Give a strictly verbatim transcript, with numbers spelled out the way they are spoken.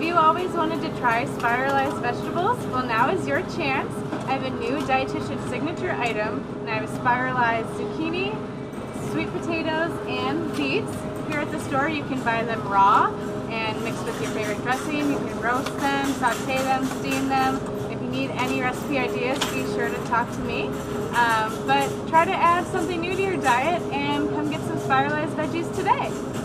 Have you always wanted to try spiralized vegetables? Well, now is your chance. I have a new dietitian signature item, and I have spiralized zucchini, sweet potatoes, and beets. Here at the store, you can buy them raw and mixed with your favorite dressing. You can roast them, saute them, steam them. If you need any recipe ideas, be sure to talk to me. Um, but try to add something new to your diet and come get some spiralized veggies today.